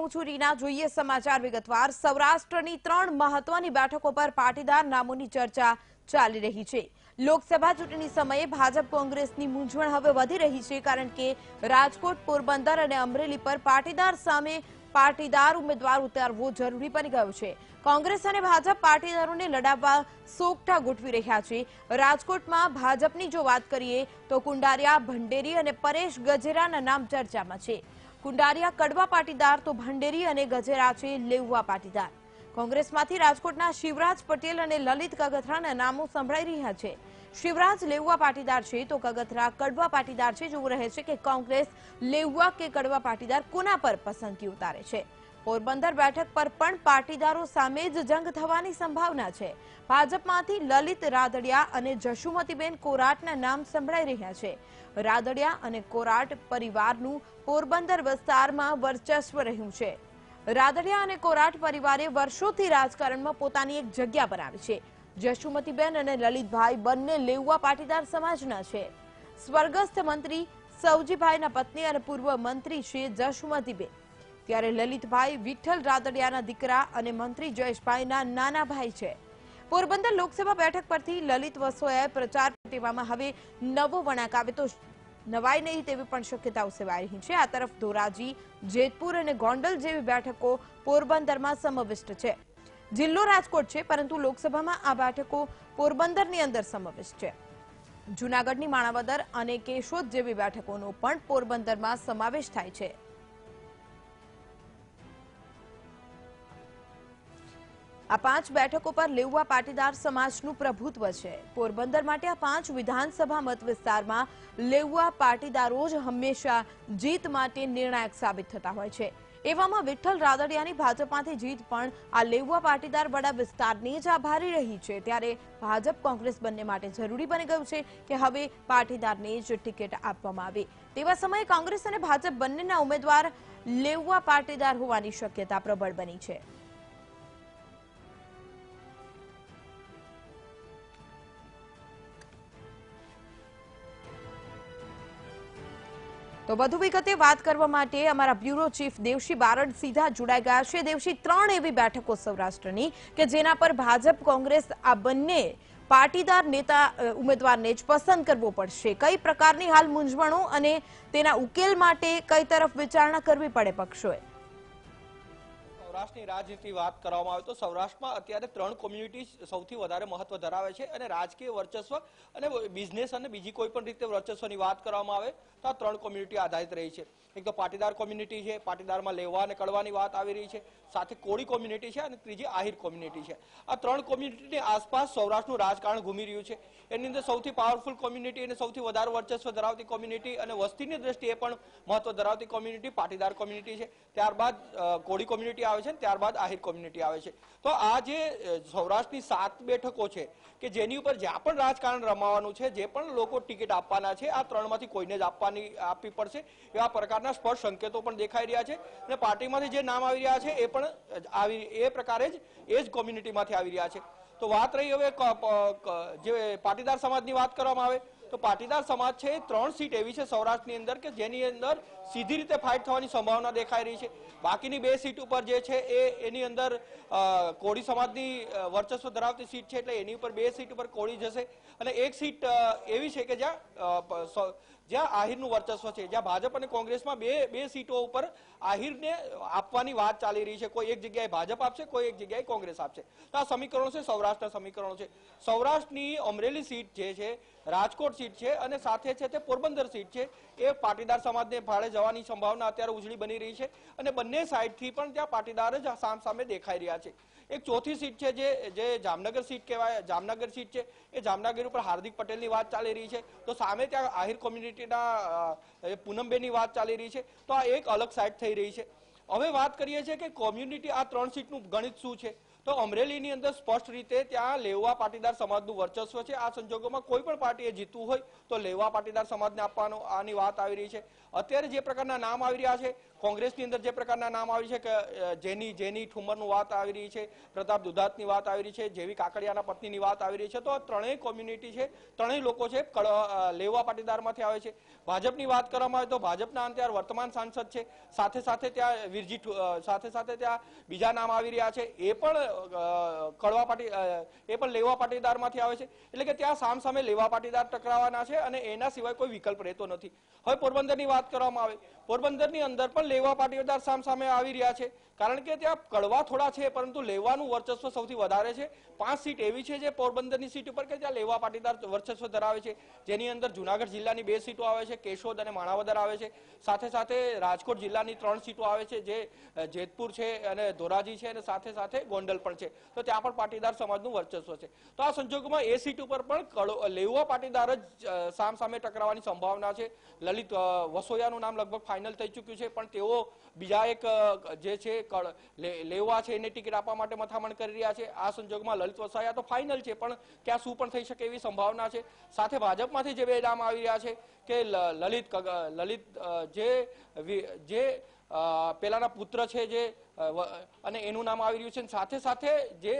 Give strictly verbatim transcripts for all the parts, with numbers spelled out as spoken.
છું છું રીના। જોઈએ સમાચાર વિગતવાર। સૌરાષ્ટ્રની ત્રણ મહત્વની બેઠકો પર પાટીદાર નામોની ચર્ચા ચાલી રહી છે। લોકસભા ચૂંટણી સમયે ભાજપ કોંગ્રેસની મૂંઝવણ હવે વધી રહી છે, કારણ કે રાજકોટ, પોરબંદર અને અમરેલી પર પાટીદાર સામે પાટીદાર ઉમેદવાર ઉતારવો જરૂરી બની ગયો છે। કોંગ્રેસ અને ભાજપ પાટીદારોને લડાવવા સોગઠા ગોઠવી રહ્યા છે। રાજકોટમાં ભાજપની જો વાત કરીએ તો કુંડારિયા, ભંડેરી અને પરેશ ગજેરાના નામ ચર્ચામાં છે। કુંડારિયા કડવા પાટીદાર તો ભંડેરી અને ગજેરા છે લેઉવા પાટીદાર। કોંગ્રેસમાંથી રાજકોટના શિવરાજ પટેલ અને લલિત કગથરાના નામો સંભળાઈ રહ્યા છે। શિવરાજ લેઉવા પાટીદાર છે તો કગથરા કડવા પાટીદાર છે। જોવું રહે છે કે કોંગ્રેસ લેઉવા કે કડવા પાટીદાર કોના પર પસંદગી ઉતારે છે। પોરબંદર બેઠક પર પણ પાટીદારો સામે જ જંગ થવાની સંભાવના છે। ભાજપમાંથી લલિત રાદડિયા અને જશુમતીબેન કોરાટના નામ સંભળાઈ રહ્યા છે। રાદડિયા અને કોરાટ પરિવારનું પોરબંદર વિસ્તારમાં વર્ચસ્વ રહ્યું છે। રાદડિયા અને કોરાટ પરિવારે વર્ષોથી રાજકારણમાં પોતાની એક જગ્યા બનાવી છે। જશુમતીબેન અને લલિતભાઈ બંને લેઉવા પાટીદાર સમાજના છે। સ્વર્ગસ્થ મંત્રી સૌજીભાઈના પત્ની અને પૂર્વ મંત્રી છે જશુમતીબેન, ત્યારે લલિતભાઈ વિઠ્ઠલ રાદડિયાના દીકરા અને મંત્રી જયેશભાઈના નાના ભાઈ છે। પોરબંદર લોકસભા બેઠક પરથી લલિત વસોયાએ પ્રચાર તેવામાં હવે નવો વળાંક આવે તો નવાઈ નહીં તેવી પણ શક્યતાઓ સેવાઈ રહી છે। આ તરફ ધોરાજી, જેતપુર અને ગોંડલ જેવી બેઠકો પોરબંદરમાં સમાવિષ્ટ છે। જિલ્લો રાજકોટ છે, પરંતુ લોકસભામાં આ બેઠકો પોરબંદરની અંદર સમાવિષ્ટ છે। જૂનાગઢની માણાવદર અને કેશોદ જેવી બેઠકોનો પણ પોરબંદરમાં સમાવેશ થાય છે। આ પાંચ બેઠકો પર લેઉવા પાટીદાર સમાજનું પ્રભુત્વ છે। પોરબંદર માટે આ પાંચ વિધાનસભા મત વિસ્તારમાં લેઉવા પાટીદારો જ હંમેશા જીત માટે નિર્ણાયક સાબિત થતા હોય છે। એવામાં વિઠ્ઠલ રાદડિયાની ભાજપમાંથી જીત પણ આ લેઉવા પાટીદાર વડા વિસ્તારની જ આભારી રહી છે। ત્યારે ભાજપ કોંગ્રેસ બંને માટે જરૂરી બની ગયું છે કે હવે પાટીદારને જ ટિકિટ આપવામાં આવે। તેવા સમયે કોંગ્રેસ અને ભાજપ બંનેના ઉમેદવાર લેઉવા પાટીદાર હોવાની શક્યતા પ્રબળ બની છે। તો વધુ વિગતે વાત કરવા માટે અમારા બ્યુરો ચીફ દેવશી બારડ સીધા જોડાઈ ગયા છે। દેવશી, ત્રણ એવી બેઠકો સૌરાષ્ટ્રની કે જેના પર ભાજપ કોંગ્રેસ આ બંને પાટીદાર નેતા ઉમેદવારને જ પસંદ કરવો પડશે। કઈ પ્રકારની હાલ મૂંઝવણો અને તેના ઉકેલ માટે કઈ તરફ વિચારણા કરવી પડે પક્ષોએ? સૌરાષ્ટ્રની રાજનીતિ વાત કરવામાં આવે તો સૌરાષ્ટ્રમાં અત્યારે ત્રણ કોમ્યુનિટી સૌથી વધારે મહત્વ ધરાવે છે અને રાજકીય વર્ચસ્વ અને બિઝનેસ અને બીજી કોઈ પણ રીતે વર્ચસ્વની વાત કરવામાં આવે તો આ ત્રણ કોમ્યુનિટી આધારિત રહી છે। એક તો પાટીદાર કોમ્યુનિટી છે, પાટીદારમાં લેવા અને કડવાની વાત આવી રહી છે, સાથે કોળી કોમ્યુનિટી છે અને ત્રીજી આહિર કોમ્યુનિટી છે। આ ત્રણ કોમ્યુનિટીની આસપાસ સૌરાષ્ટ્રનું રાજકારણ ઘૂમી રહ્યું છે। એની અંદર સૌથી પાવરફુલ કોમ્યુનિટી અને સૌથી વધારે વર્ચસ્વ ધરાવતી કોમ્યુનિટી અને વસ્તીની દ્રષ્ટિએ પણ મહત્વ ધરાવતી કોમ્યુનિટી પાટીદાર કોમ્યુનિટી છે। ત્યારબાદ કોળી કોમ્યુનિટી આવે છે, ત્યારબાદ આહિર કોમ્યુનિટી આવે છે। તો આ જે સૌરાષ્ટ્રની સાત બેઠકો છે કે જેની ઉપર જ્યાં પણ રાજકારણ રમાવાનું છે, જે પણ લોકો ટિકિટ આપવાના છે, આ ત્રણમાંથી કોઈને જ આપવાની આપવી પડશે એવા પ્રકારના સ્પષ્ટ સંકેતો પણ દેખાઈ રહ્યા છે અને પાર્ટીમાંથી જે નામ આવી રહ્યા છે એ પણ આવી એ પ્રકારે જ એ જ કોમ્યુનિટીમાંથી આવી રહ્યા છે। તો વાત રહી હવે જે પાટીદાર સમાજની વાત કરવામાં આવે તો પાટીદાર સમાજ છે એ ત્રણ સીટ એવી છે સૌરાષ્ટ્રની અંદર કે જેની અંદર સીધી રીતે ફાઇટ થવાની સંભાવના દેખાઈ રહી છે। બાકીની બે સીટ ઉપર જે છે એ એની અંદર કોળી સમાજની વર્ચસ્વ ધરાવતી સીટ છે, એટલે એની ઉપર બે સીટ ઉપર કોળી જશે અને એક સીટ એવી છે કે જ્યાં જ્યાં આહિરનું વર્ચસ્વ છે, જ્યાં ભાજપ અને કોંગ્રેસમાં બે બે સીટો ઉપર આહિરને આપવાની વાત ચાલી રહી છે। કોઈ એક જગ્યાએ ભાજપ આપશે, કોઈ એક જગ્યાએ કોંગ્રેસ આપશે। તો આ સમીકરણો છે, સૌરાષ્ટ્રના સમીકરણો છે। સૌરાષ્ટ્રની અમરેલી સીટ જે છે, રાજકોટ સીટ છે અને સાથે છે તે પોરબંદર સીટ છે, એ પાટીદાર સમાજને ફાળે જવાની સંભાવના અત્યારે ઉજળી બની રહી છે અને બંને સાઈડથી પણ ત્યાં પાટીદાર જ સામ સામે દેખાઈ રહ્યા છે। એક ચોથી સીટ છે જે જે જામનગર સીટ કહેવાય, જામનગર સીટ છે એ જામનગર ઉપર હાર્દિક પટેલની વાત ચાલી રહી છે, તો સામે ત્યાં આહિર કોમ્યુનિટીના પૂનમબેનની વાત ચાલી રહી છે। તો આ એક અલગ સાઈડ થઈ રહી છે। હવે વાત કરીએ છીએ કે કોમ્યુનિટી આ ત્રણ સીટનું ગણિત શું છે, તો અમરેલીની અંદર સ્પષ્ટ રીતે ત્યાં લેવા પાટીદાર સમાજનું વર્ચસ્વ છે. આ સંજોગોમાં કોઈ પણ પાર્ટીએ જીતવું હોય તો લેવા પાટીદાર સમાજને આપવાનો આની વાત આવી રહી છે. અત્યારે જે પ્રકારના નામ આવી રહ્યા છે, કોંગ્રેસની અંદર જે પ્રકારના નામ આવી છે કે જેની જેની ઠુમરનું વાત આવી રહી છે, પ્રતાપ દુધાતની વાત આવી રહી છે, જેવી કાકડિયાના પત્નીની વાત આવી રહી છે, તો આ ત્રણેય કોમ્યુનિટી છે, ત્રણેય લોકો છે લેવા પાટીદારમાંથી આવે છે. ભાજપની વાત કરવામાં આવે તો ભાજપના અત્યારે વર્તમાન સાંસદ છે, સાથે સાથે ત્યાં વીરજી સાથે સાથે ત્યાં બીજા નામ આવી રહ્યા છે, એ પણ કડવા પાટી એ પણ લેવા પાટીદારમાંથી આવે છે. એટલે કે ત્યાં સામ સામે લેવા પાટીદાર ટકરાવાના છે અને એના સિવાય કોઈ વિકલ્પ રહેતો નથી. હવે પોરબંદરની વાત કરવામાં આવે, પોરબંદરની અંદર પણ લેવા પાટીદાર સામ સામે આવી રહ્યા છે, કારણ કે ત્યાં કડવા થોડા છે પરંતુ લેવાનું વર્ચસ્વ સૌથી વધારે છે. પાંચ સીટ એવી છે જે પોરબંદરની સીટ ઉપર કે ત્યાં લેવા પાટીદાર વર્ચસ્વ ધરાવે છે, જેની અંદર જુનાગઢ જિલ્લાની બે સીટો આવે છે, કેશોદ અને માણાવદર આવે છે, સાથે સાથે રાજકોટ જિલ્લાની ત્રણ સીટો આવે છે, જે જેતપુર છે અને ધોરાજી છે અને સાથે સાથે ગોંડલ પણ છે. તો ત્યાં પણ પાટીદાર સમાજનું વર્ચસ્વ છે. તો આ સંજોગોમાં એ સીટ ઉપર પણ લેવા પાટીદાર જ સામ સામે ટકરાવવાની સંભાવના છે. લલિત વસોયાનું નામ લગભગ ફાઇનલ થઈ ચૂક્યું છે, પણ તેઓ બીજા એક જે છે લેવા છે એને ટિકિટ આપવા માટે મથામણ કરી રહ્યા છે. આ સંજોગોમાં લલિત વસોયા તો ફાઇનલ છે, પણ ત્યાં શું પણ થઈ શકે એવી સંભાવના છે. સાથે ભાજપમાંથી જે બે નામ આવી રહ્યા છે કે લલિત લલિત જે જે પેલાના પુત્ર છે જે અને એનું નામ આવી રહ્યું છે, સાથે સાથે જે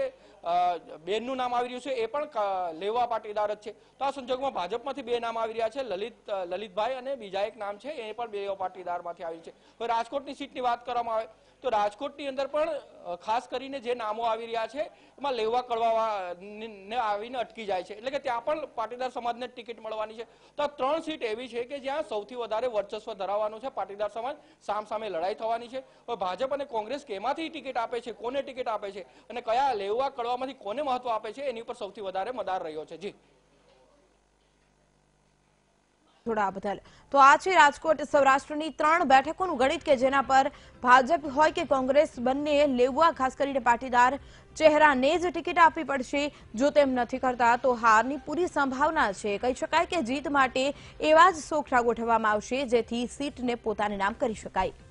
બેનનું નામ આવી રહ્યું છે એ પણ લેવા પાટીદાર જ છે. તો આ સંજોગોમાં ભાજપમાંથી બે નામ આવી રહ્યા છે, લલિત લલિતભાઈ અને બીજા એક નામ છે એ પણ બે પાટીદારમાંથી આવી છે. હવે રાજકોટની સીટની વાત કરવામાં આવે તો રાજકોટની અંદર પણ ખાસ કરીને જે નામો આવી રહ્યા છે એમાં લેવા કડવા ને આવીને અટકી જાય છે, એટલે કે ત્યાં પણ પાટીદાર સમાજને ટિકિટ મળવાની છે. તો આ ત્રણ સીટ એવી છે કે જ્યાં સૌથી વધારે વર્ચસ્વ ધરાવવાનું છે પાટીદાર સમાજ, સામ સામે લડાઈ થવાની છે. હવે ભાજપ અને કોંગ્રેસ કેમાંથી ટિકિટ આપે છે, કોને ટિકિટ આપે છે અને કયા લેવા કડવામાંથી કોને મહત્વ આપે છે એની ઉપર સૌથી વધારે મદાર રહ્યો છે. જી થોડા બદલ તો આ છે રાજકોટ સૌરાષ્ટ્રની ત્રણ બેઠકોનું ગણિત કે જેના પર ભાજપ હોય કે કોંગ્રેસ બંને લેવા ખાસ કરીને પાટીદાર ચહેરાને જ ટિકિટ આપવી પડશે. જો તેમ નથી કરતા તો હારની પૂરી સંભાવના છે. કહી શકાય કે જીત માટે એવા જ સોખરા ગોઠવવામાં આવશે જેથી સીટને પોતાને નામ કરી શકાય.